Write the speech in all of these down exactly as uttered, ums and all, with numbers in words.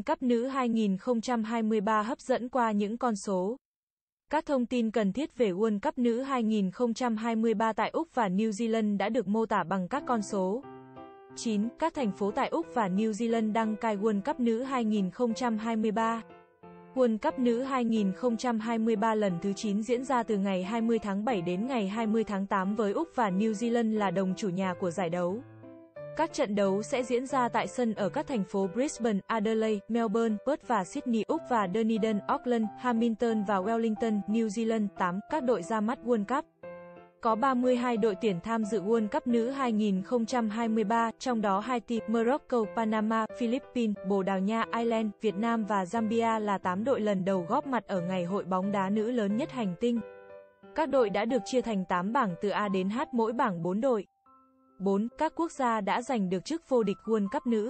Cup nữ hai không hai ba hấp dẫn qua những con số. Các thông tin cần thiết về World Cup nữ hai không hai ba tại Úc và New Zealand đã được mô tả bằng các con số. chín. Các thành phố tại Úc và New Zealand đăng cai World Cup nữ hai không hai ba. World Cup nữ hai không hai ba lần thứ chín diễn ra từ ngày hai mươi tháng bảy đến ngày hai mươi tháng tám với Úc và New Zealand là đồng chủ nhà của giải đấu. Các trận đấu sẽ diễn ra tại sân ở các thành phố Brisbane, Adelaide, Melbourne, Perth và Sydney, Úc và Dunedin, Auckland, Hamilton và Wellington, New Zealand. tám. Các đội ra mắt World Cup. Có ba mươi hai đội tuyển tham dự World Cup nữ hai không hai ba, trong đó Haiti, Morocco, Panama, Philippines, Bồ Đào Nha, Ireland, Việt Nam và Zambia là tám đội lần đầu góp mặt ở ngày hội bóng đá nữ lớn nhất hành tinh. Các đội đã được chia thành tám bảng từ A đến H, mỗi bảng bốn đội. bốn. Các quốc gia đã giành được chức vô địch World Cup nữ.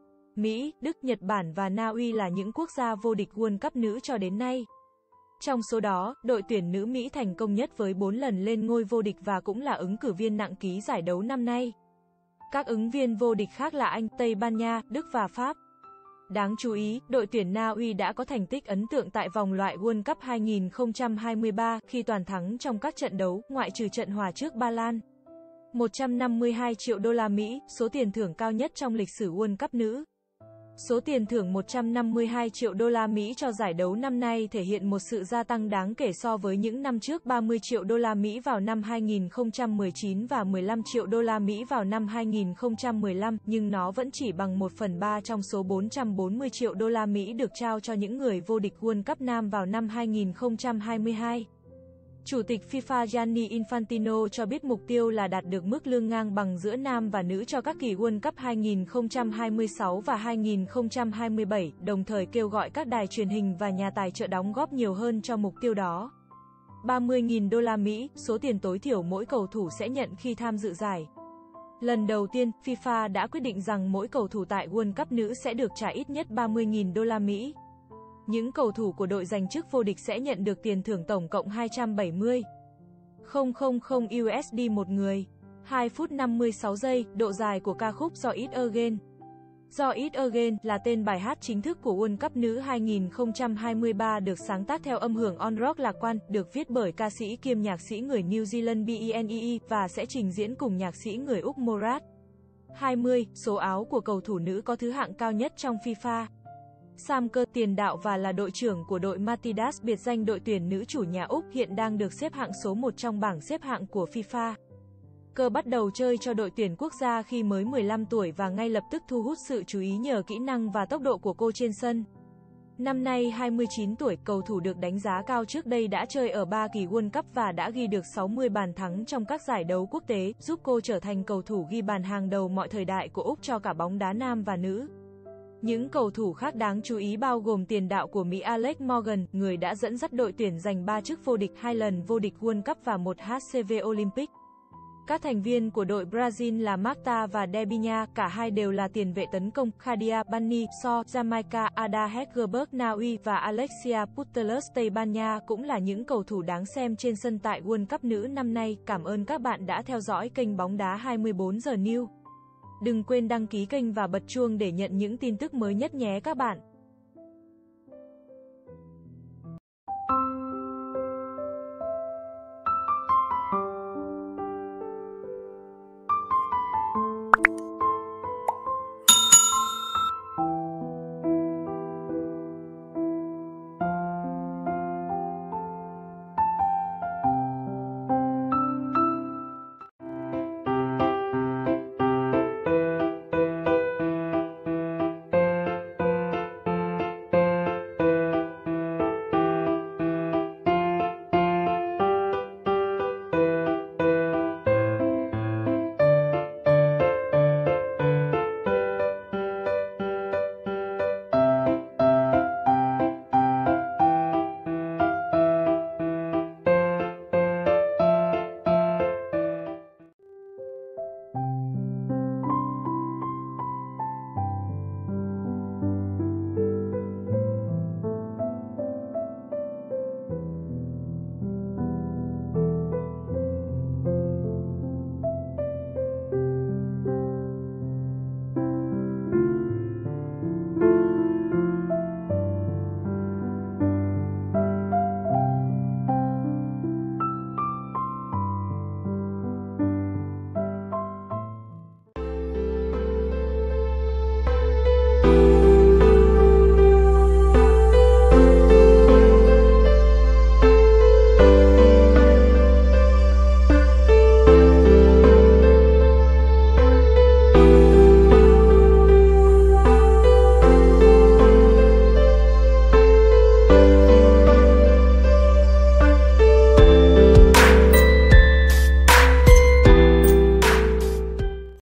Mỹ, Đức, Nhật Bản và Na Uy là những quốc gia vô địch World Cup nữ cho đến nay. Trong số đó, đội tuyển nữ Mỹ thành công nhất với bốn lần lên ngôi vô địch và cũng là ứng cử viên nặng ký giải đấu năm nay. Các ứng viên vô địch khác là Anh, Tây Ban Nha, Đức và Pháp. Đáng chú ý, đội tuyển Na Uy đã có thành tích ấn tượng tại vòng loại World Cup hai không hai ba khi toàn thắng trong các trận đấu, ngoại trừ trận hòa trước Ba Lan. một trăm năm mươi hai triệu đô la Mỹ, số tiền thưởng cao nhất trong lịch sử World Cup nữ. Số tiền thưởng một trăm năm mươi hai triệu đô la Mỹ cho giải đấu năm nay thể hiện một sự gia tăng đáng kể so với những năm trước, ba mươi triệu đô la Mỹ vào năm hai nghìn không trăm mười chín và mười lăm triệu đô la Mỹ vào năm hai nghìn không trăm mười lăm, nhưng nó vẫn chỉ bằng một phần ba trong số bốn trăm bốn mươi triệu đô la Mỹ được trao cho những người vô địch World Cup nam vào năm hai nghìn không trăm hai mươi hai. Chủ tịch FIFA Gianni Infantino cho biết mục tiêu là đạt được mức lương ngang bằng giữa nam và nữ cho các kỳ World Cup hai nghìn không trăm hai mươi sáu và hai nghìn không trăm hai mươi bảy, đồng thời kêu gọi các đài truyền hình và nhà tài trợ đóng góp nhiều hơn cho mục tiêu đó. ba mươi nghìn đô la Mỹ, số tiền tối thiểu mỗi cầu thủ sẽ nhận khi tham dự giải. Lần đầu tiên, FIFA đã quyết định rằng mỗi cầu thủ tại World Cup nữ sẽ được trả ít nhất ba mươi nghìn đô la Mỹ. Những cầu thủ của đội giành chức vô địch sẽ nhận được tiền thưởng tổng cộng hai trăm bảy mươi nghìn U S D một người. hai phút năm mươi sáu giây, độ dài của ca khúc Do It Again. Do It Again là tên bài hát chính thức của World Cup nữ hai nghìn không trăm hai mươi ba, được sáng tác theo âm hưởng on rock lạc quan, được viết bởi ca sĩ kiêm nhạc sĩ người New Zealand Benee và sẽ trình diễn cùng nhạc sĩ người Úc Morat. hai mươi. Số áo của cầu thủ nữ có thứ hạng cao nhất trong FIFA. Sam Kerr, tiền đạo và là đội trưởng của đội Matildas, biệt danh đội tuyển nữ chủ nhà Úc, hiện đang được xếp hạng số một trong bảng xếp hạng của FIFA. Kerr bắt đầu chơi cho đội tuyển quốc gia khi mới mười lăm tuổi và ngay lập tức thu hút sự chú ý nhờ kỹ năng và tốc độ của cô trên sân. Năm nay hai mươi chín tuổi, cầu thủ được đánh giá cao trước đây đã chơi ở ba kỳ World Cup và đã ghi được sáu mươi bàn thắng trong các giải đấu quốc tế, giúp cô trở thành cầu thủ ghi bàn hàng đầu mọi thời đại của Úc cho cả bóng đá nam và nữ. Những cầu thủ khác đáng chú ý bao gồm tiền đạo của Mỹ Alex Morgan, người đã dẫn dắt đội tuyển giành ba chức vô địch, hai lần vô địch World Cup và một H C V Olympic. Các thành viên của đội Brazil là Marta và Debinha, cả hai đều là tiền vệ tấn công, Khadia Bani, So, Jamaica, Ada Hegerberg, Na Uy và Alexia Putellas, Tây Ban Nha cũng là những cầu thủ đáng xem trên sân tại World Cup nữ năm nay. Cảm ơn các bạn đã theo dõi kênh Bóng đá hai mươi bốn giờ News. Đừng quên đăng ký kênh và bật chuông để nhận những tin tức mới nhất nhé các bạn.